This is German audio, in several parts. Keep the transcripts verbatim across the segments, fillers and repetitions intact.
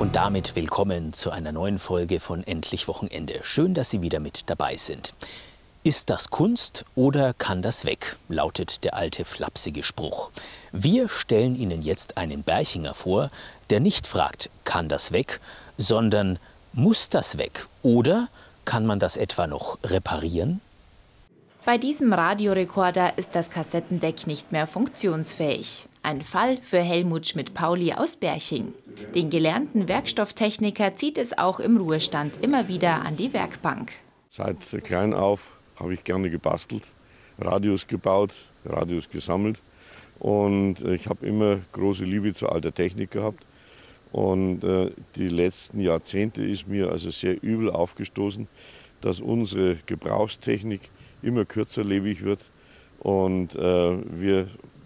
Und damit willkommen zu einer neuen Folge von Endlich Wochenende. Schön, dass Sie wieder mit dabei sind. Ist das Kunst oder kann das weg? Lautet der alte flapsige Spruch. Wir stellen Ihnen jetzt einen Berchinger vor, der nicht fragt, kann das weg, sondern muss das weg? Oder kann man das etwa noch reparieren? Bei diesem Radiorekorder ist das Kassettendeck nicht mehr funktionsfähig. Ein Fall für Helmut Schmidt-Pauli aus Berching. Den gelernten Werkstofftechniker zieht es auch im Ruhestand immer wieder an die Werkbank. Seit klein auf habe ich gerne gebastelt, Radios gebaut, Radios gesammelt. Und ich habe immer große Liebe zur alter Technik gehabt. Und äh, die letzten Jahrzehnte ist mir also sehr übel aufgestoßen, dass unsere Gebrauchstechnik immer kürzerlebig wird und äh, wir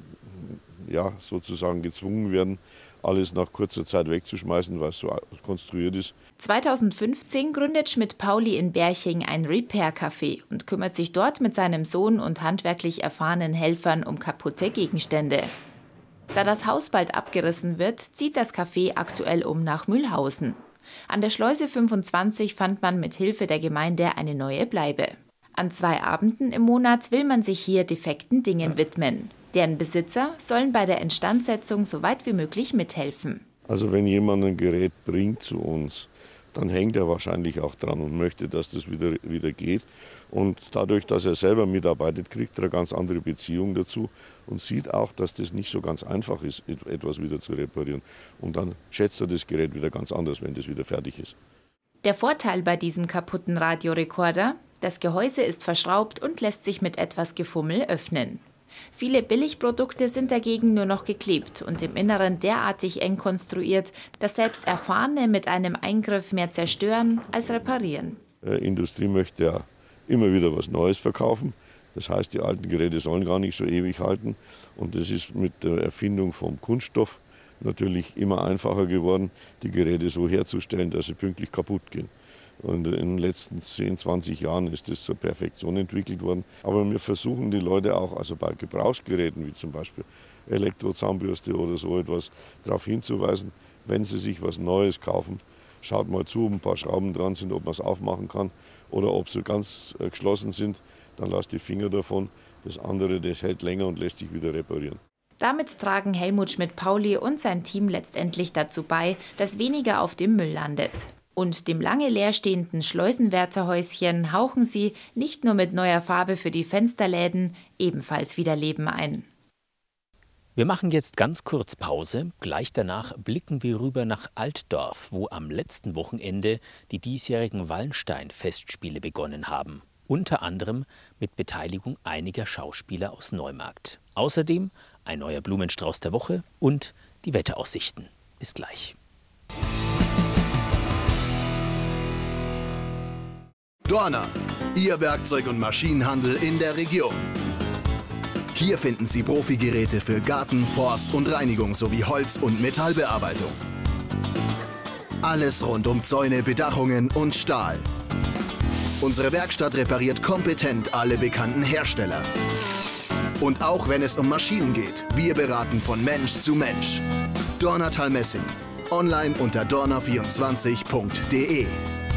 ja, sozusagen gezwungen werden, alles nach kurzer Zeit wegzuschmeißen, weil es so konstruiert ist. zweitausendfünfzehn gründet Schmidt-Pauli in Berching ein Repair-Café und kümmert sich dort mit seinem Sohn und handwerklich erfahrenen Helfern um kaputte Gegenstände. Da das Haus bald abgerissen wird, zieht das Café aktuell um nach Mühlhausen. An der Schleuse fünfundzwanzig fand man mit Hilfe der Gemeinde eine neue Bleibe. An zwei Abenden im Monat will man sich hier defekten Dingen widmen. Deren Besitzer sollen bei der Instandsetzung so weit wie möglich mithelfen. Also wenn jemand ein Gerät bringt zu uns, dann hängt er wahrscheinlich auch dran und möchte, dass das wieder, wieder geht. Und dadurch, dass er selber mitarbeitet, kriegt er eine ganz andere Beziehung dazu und sieht auch, dass das nicht so ganz einfach ist, etwas wieder zu reparieren. Und dann schätzt er das Gerät wieder ganz anders, wenn das wieder fertig ist. Der Vorteil bei diesem kaputten Radiorekorder: Das Gehäuse ist verschraubt und lässt sich mit etwas Gefummel öffnen. Viele Billigprodukte sind dagegen nur noch geklebt und im Inneren derartig eng konstruiert, dass selbst Erfahrene mit einem Eingriff mehr zerstören als reparieren. Die Industrie möchte ja immer wieder was Neues verkaufen. Das heißt, die alten Geräte sollen gar nicht so ewig halten. Und das ist mit der Erfindung vom Kunststoff natürlich immer einfacher geworden, die Geräte so herzustellen, dass sie pünktlich kaputt gehen. Und in den letzten zehn, zwanzig Jahren ist das zur Perfektion entwickelt worden. Aber wir versuchen die Leute auch, also bei Gebrauchsgeräten wie zum Beispiel Elektrozahnbürste oder so etwas, darauf hinzuweisen, wenn sie sich was Neues kaufen, schaut mal zu, ob ein paar Schrauben dran sind, ob man es aufmachen kann oder ob sie ganz geschlossen sind, dann lasst die Finger davon. Das andere, das hält länger und lässt sich wieder reparieren. Damit tragen Helmut Schmidt-Pauli und sein Team letztendlich dazu bei, dass weniger auf dem Müll landet. Und dem lange leerstehenden Schleusenwärterhäuschen hauchen sie nicht nur mit neuer Farbe für die Fensterläden ebenfalls wieder Leben ein. Wir machen jetzt ganz kurz Pause. Gleich danach blicken wir rüber nach Altdorf, wo am letzten Wochenende die diesjährigen Wallenstein-Festspiele begonnen haben. Unter anderem mit Beteiligung einiger Schauspieler aus Neumarkt. Außerdem ein neuer Blumenstrauß der Woche und die Wetteraussichten. Bis gleich. Dorna, Ihr Werkzeug- und Maschinenhandel in der Region. Hier finden Sie Profigeräte für Garten, Forst und Reinigung sowie Holz- und Metallbearbeitung. Alles rund um Zäune, Bedachungen und Stahl. Unsere Werkstatt repariert kompetent alle bekannten Hersteller. Und auch wenn es um Maschinen geht, wir beraten von Mensch zu Mensch. Dornatal Messing. Online unter dorna vierundzwanzig punkt de.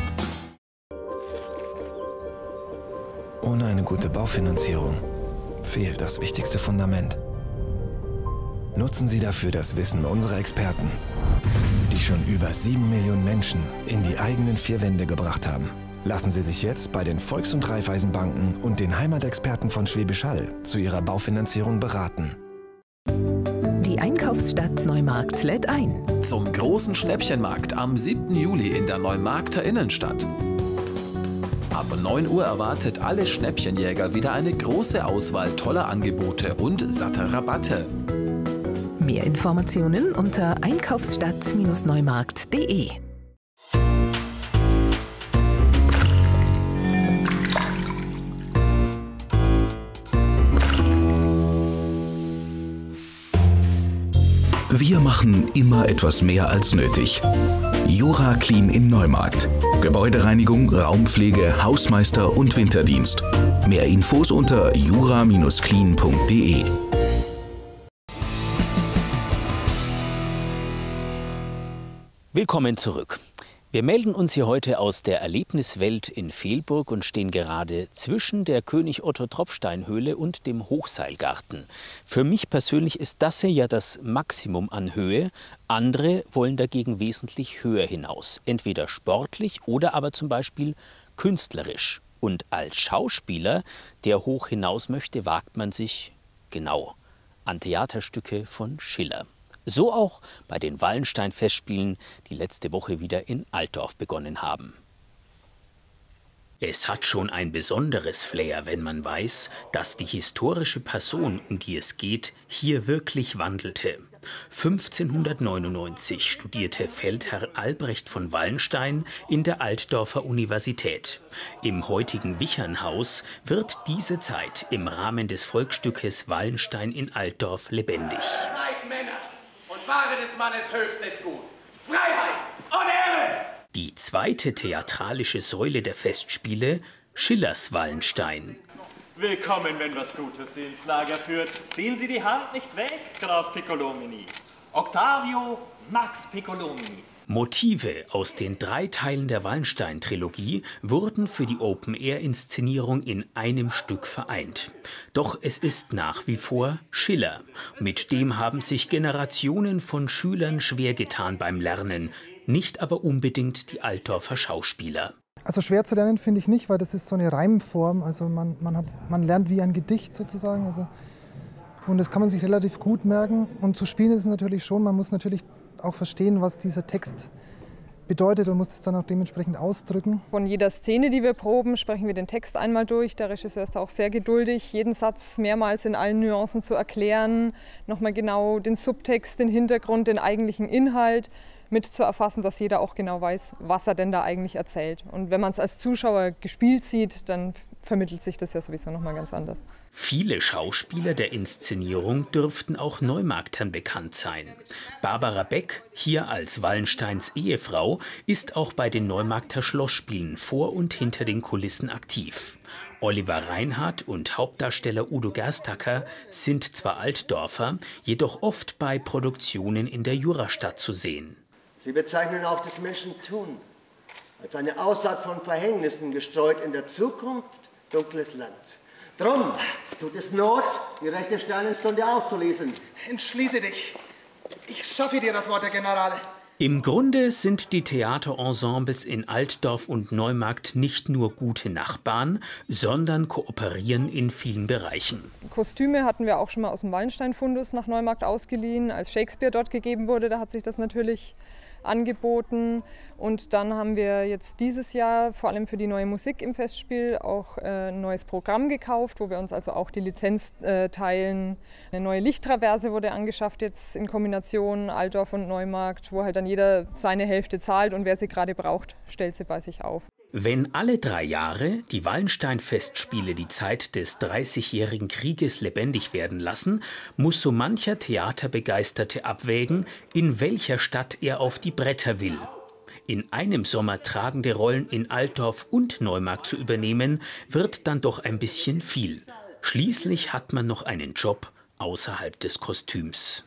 Ohne eine gute Baufinanzierung fehlt das wichtigste Fundament. Nutzen Sie dafür das Wissen unserer Experten, die schon über sieben Millionen Menschen in die eigenen vier Wände gebracht haben. Lassen Sie sich jetzt bei den Volks- und Raiffeisenbanken und den Heimatexperten von Schwäbisch Hall zu Ihrer Baufinanzierung beraten. Die Einkaufsstadt Neumarkt lädt ein. Zum großen Schnäppchenmarkt am siebten Juli in der Neumarkter Innenstadt. Ab neun Uhr erwartet alle Schnäppchenjäger wieder eine große Auswahl toller Angebote und satter Rabatte. Mehr Informationen unter einkaufsstadt Neumarkt punkt de. Wir machen immer etwas mehr als nötig. Jura Clean in Neumarkt. Gebäudereinigung, Raumpflege, Hausmeister und Winterdienst. Mehr Infos unter jura Bindestrich clean punkt de. Willkommen zurück. Wir melden uns hier heute aus der Erlebniswelt in Velburg und stehen gerade zwischen der König-Otto-Tropfstein-Höhle und dem Hochseilgarten. Für mich persönlich ist das hier ja das Maximum an Höhe. Andere wollen dagegen wesentlich höher hinaus. Entweder sportlich oder aber zum Beispiel künstlerisch. Und als Schauspieler, der hoch hinaus möchte, wagt man sich, genau, an Theaterstücke von Schiller. So auch bei den Wallenstein-Festspielen, die letzte Woche wieder in Altdorf begonnen haben. Es hat schon ein besonderes Flair, wenn man weiß, dass die historische Person, um die es geht, hier wirklich wandelte. fünfzehnhundertneunundneunzig studierte Feldherr Albrecht von Wallenstein in der Altdorfer Universität. Im heutigen Wichernhaus wird diese Zeit im Rahmen des Volksstückes Wallenstein in Altdorf lebendig. Seid Männer und Ware des Mannes höchstes Gut. Freiheit und Ehre! Die zweite theatralische Säule der Festspiele, Schillers Wallenstein. Willkommen, wenn was Gutes Sie ins Lager führt. Ziehen Sie die Hand nicht weg, Graf Piccolomini. Octavio Max Piccolomini. Motive aus den drei Teilen der Wallenstein-Trilogie wurden für die Open-Air-Inszenierung in einem Stück vereint. Doch es ist nach wie vor Schiller. Mit dem haben sich Generationen von Schülern schwer getan beim Lernen, nicht aber unbedingt die Altdorfer Schauspieler. Also schwer zu lernen finde ich nicht, weil das ist so eine Reimform. Also man, man, hat, man lernt wie ein Gedicht sozusagen. Also, und das kann man sich relativ gut merken. Und zu spielen ist es natürlich schon, man muss natürlich auch verstehen, was dieser Text bedeutet und muss es dann auch dementsprechend ausdrücken. Von jeder Szene, die wir proben, sprechen wir den Text einmal durch. Der Regisseur ist da auch sehr geduldig, jeden Satz mehrmals in allen Nuancen zu erklären, nochmal genau den Subtext, den Hintergrund, den eigentlichen Inhalt mit zu erfassen, dass jeder auch genau weiß, was er denn da eigentlich erzählt. Und wenn man es als Zuschauer gespielt sieht, dann vermittelt sich das ja sowieso nochmal ganz anders. Viele Schauspieler der Inszenierung dürften auch Neumarktern bekannt sein. Barbara Beck, hier als Wallensteins Ehefrau, ist auch bei den Neumarkter Schlossspielen vor und hinter den Kulissen aktiv. Oliver Reinhardt und Hauptdarsteller Udo Gerstacker sind zwar Altdorfer, jedoch oft bei Produktionen in der Jurastadt zu sehen. Sie bezeichnen auch das Menschentun als eine Aussaat von Verhängnissen, gestreut in der Zukunft dunkles Land. Drum tut es Not, die rechte Sternenstunde auszulesen. Entschließe dich. Ich schaffe dir das Wort, der General. Im Grunde sind die Theaterensembles in Altdorf und Neumarkt nicht nur gute Nachbarn, sondern kooperieren in vielen Bereichen. Kostüme hatten wir auch schon mal aus dem Wallenstein-Fundus nach Neumarkt ausgeliehen. Als Shakespeare dort gegeben wurde, da hat sich das natürlich angeboten. Und dann haben wir jetzt dieses Jahr vor allem für die neue Musik im Festspiel auch äh, ein neues Programm gekauft, wo wir uns also auch die Lizenz äh, teilen. Eine neue Lichttraverse wurde angeschafft jetzt in Kombination Altdorf und Neumarkt, wo halt dann jeder seine Hälfte zahlt und wer sie gerade braucht, stellt sie bei sich auf. Wenn alle drei Jahre die Wallenstein-Festspiele die Zeit des dreißigjährigen Krieges lebendig werden lassen, muss so mancher Theaterbegeisterte abwägen, in welcher Stadt er auf die Bretter will. In einem Sommer tragende Rollen in Altdorf und Neumarkt zu übernehmen, wird dann doch ein bisschen viel. Schließlich hat man noch einen Job außerhalb des Kostüms.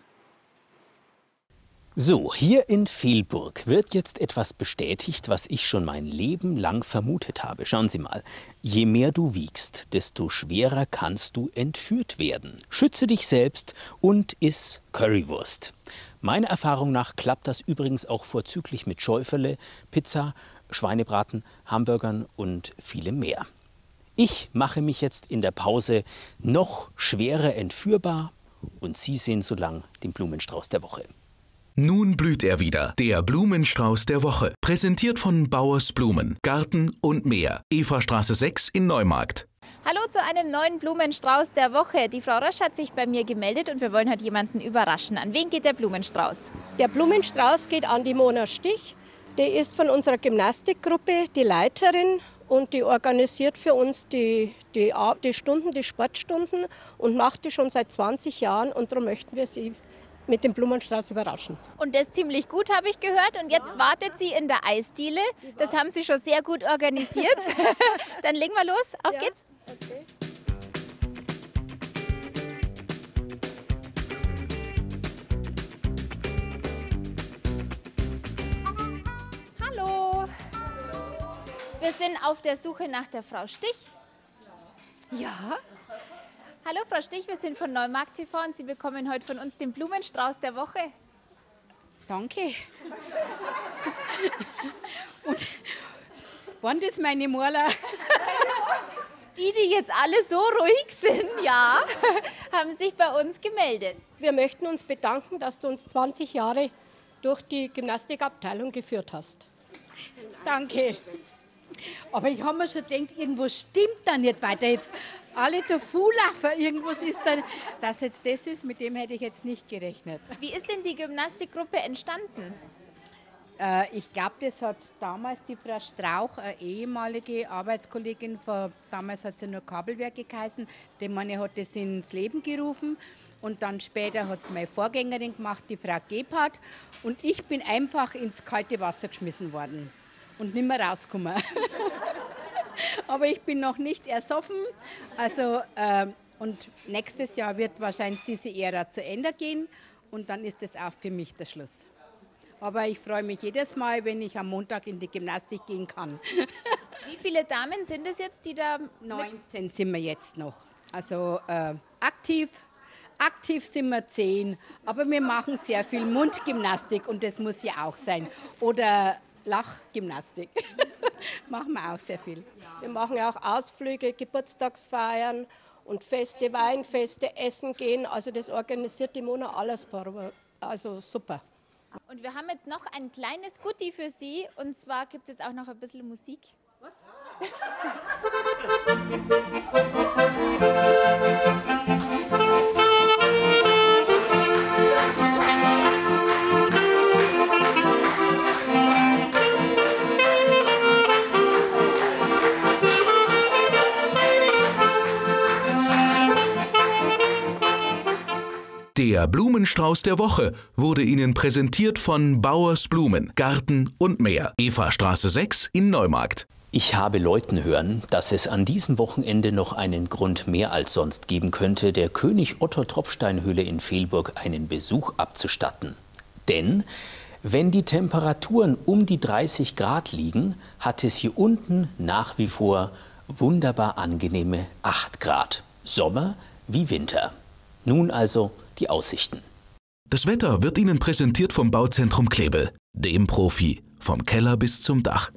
So, hier in Velburg wird jetzt etwas bestätigt, was ich schon mein Leben lang vermutet habe. Schauen Sie mal, je mehr du wiegst, desto schwerer kannst du entführt werden. Schütze dich selbst und iss Currywurst. Meiner Erfahrung nach klappt das übrigens auch vorzüglich mit Schäufele, Pizza, Schweinebraten, Hamburgern und vielem mehr. Ich mache mich jetzt in der Pause noch schwerer entführbar und Sie sehen so lang den Blumenstrauß der Woche. Nun blüht er wieder, der Blumenstrauß der Woche. Präsentiert von Bauers Blumen, Garten und Meer. Evastraße sechs in Neumarkt. Hallo zu einem neuen Blumenstrauß der Woche. Die Frau Rösch hat sich bei mir gemeldet und wir wollen heute jemanden überraschen. An wen geht der Blumenstrauß? Der Blumenstrauß geht an die Mona Stich. Die ist von unserer Gymnastikgruppe die Leiterin und die organisiert für uns die, die, die Stunden, die Sportstunden und macht die schon seit zwanzig Jahren und darum möchten wir sie mit dem Blumenstrauß überraschen. Und das ziemlich gut, habe ich gehört. Und jetzt wartet sie in der Eisdiele. Das haben Sie schon sehr gut organisiert. Dann legen wir los. Auf ja. geht's. Okay. Wir sind auf der Suche nach der Frau Stich. Ja. Hallo Frau Stich, wir sind von Neumarkt T V und Sie bekommen heute von uns den Blumenstrauß der Woche. Danke. Und waren das meine Maler? Die, die jetzt alle so ruhig sind, ja, haben sich bei uns gemeldet. Wir möchten uns bedanken, dass du uns zwanzig Jahre durch die Gymnastikabteilung geführt hast. Danke. Aber ich habe mir schon gedacht, irgendwas stimmt da nicht weiter. Jetzt alle der Fuhlaufer, irgendwas ist da. Dass jetzt das ist, mit dem hätte ich jetzt nicht gerechnet. Wie ist denn die Gymnastikgruppe entstanden? Äh, ich glaube, das hat damals die Frau Strauch, eine ehemalige Arbeitskollegin, von, damals hat sie nur Kabelwerke geheißen, die Mann hat das ins Leben gerufen. Und dann später hat es meine Vorgängerin gemacht, die Frau Gebhardt. Und ich bin einfach ins kalte Wasser geschmissen worden und nicht mehr rausgekommen. Aber ich bin noch nicht ersoffen. Also, äh, und nächstes Jahr wird wahrscheinlich diese Ära zu Ende gehen. Und dann ist das auch für mich der Schluss. Aber ich freue mich jedes Mal, wenn ich am Montag in die Gymnastik gehen kann. Wie viele Damen sind es jetzt, die da... neunzehn sind wir jetzt noch. Also äh, aktiv, aktiv sind wir zehn. Aber wir machen sehr viel Mundgymnastik und das muss ja auch sein. Oder Lachgymnastik. Machen wir auch sehr viel. Wir machen ja auch Ausflüge, Geburtstagsfeiern und Feste, Weinfeste, Essen gehen. Also das organisiert die Mona alles. Also super. Und wir haben jetzt noch ein kleines Goodie für Sie. Und zwar gibt es jetzt auch noch ein bisschen Musik. Was? Der Blumenstrauß der Woche wurde Ihnen präsentiert von Bauers Blumen, Garten und Meer. Evastraße sechs in Neumarkt. Ich habe läuten hören, dass es an diesem Wochenende noch einen Grund mehr als sonst geben könnte, der König-Otto-Tropfsteinhöhle in Velburg einen Besuch abzustatten. Denn wenn die Temperaturen um die dreißig Grad liegen, hat es hier unten nach wie vor wunderbar angenehme acht Grad. Sommer wie Winter. Nun also die Aussichten. Das Wetter wird Ihnen präsentiert vom Bauzentrum Klebel, dem Profi, vom Keller bis zum Dach.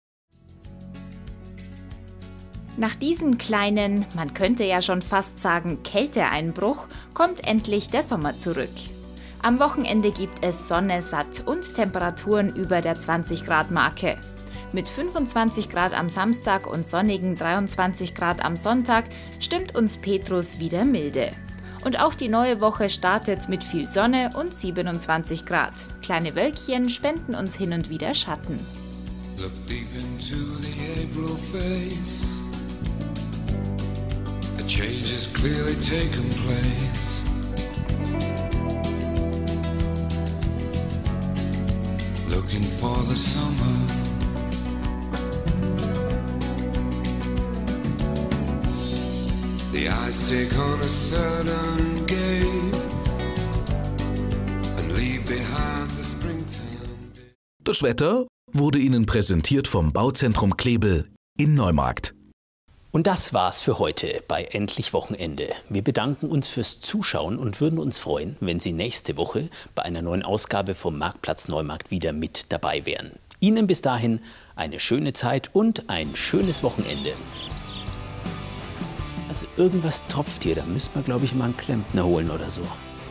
Nach diesem kleinen, man könnte ja schon fast sagen, Kälteeinbruch, kommt endlich der Sommer zurück. Am Wochenende gibt es Sonne, satt und Temperaturen über der zwanzig Grad Marke. Mit fünfundzwanzig Grad am Samstag und sonnigen dreiundzwanzig Grad am Sonntag stimmt uns Petrus wieder milde. Und auch die neue Woche startet mit viel Sonne und siebenundzwanzig Grad. Kleine Wölkchen spenden uns hin und wieder Schatten. Look deep into the April face. A change has clearly taken place. Looking for the summer. The eyes take on a certain gaze and leave behind the springtime. Das Wetter wurde Ihnen präsentiert vom Bauzentrum Klebel in Neumarkt. Und das war's für heute bei Endlich Wochenende. Wir bedanken uns fürs Zuschauen und würden uns freuen, wenn Sie nächste Woche bei einer neuen Ausgabe vom Marktplatz Neumarkt wieder mit dabei wären. Ihnen bis dahin eine schöne Zeit und ein schönes Wochenende. Also irgendwas tropft hier, da müsste man, glaube ich, mal einen Klempner holen oder so.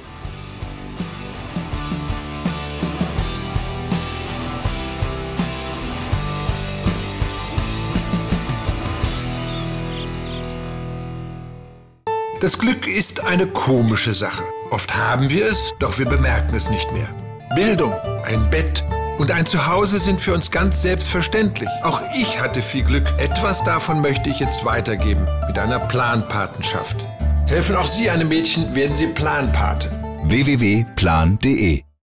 Das Glück ist eine komische Sache. Oft haben wir es, doch wir bemerken es nicht mehr. Bildung, ein Bett und ein Zuhause sind für uns ganz selbstverständlich. Auch ich hatte viel Glück. Etwas davon möchte ich jetzt weitergeben mit einer Planpatenschaft. Helfen auch Sie einem Mädchen, werden Sie Planpate. w w w punkt plan punkt de